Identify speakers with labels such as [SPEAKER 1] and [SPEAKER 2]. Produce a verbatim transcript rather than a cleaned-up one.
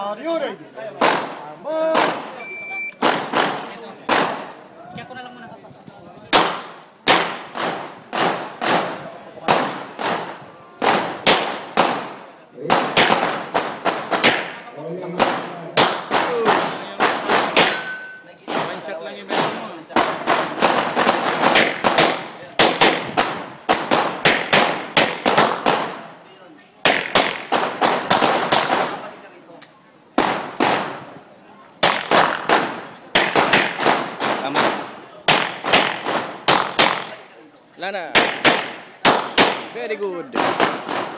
[SPEAKER 1] Are you ready? Tama.
[SPEAKER 2] Kaya ko na lang muna kapag.
[SPEAKER 3] Mindset lang yung meron mo. Tama. Lana. Very good.